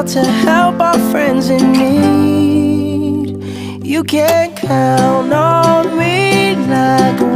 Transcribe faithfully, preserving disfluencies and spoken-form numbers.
to help our friends in need. You can count on me like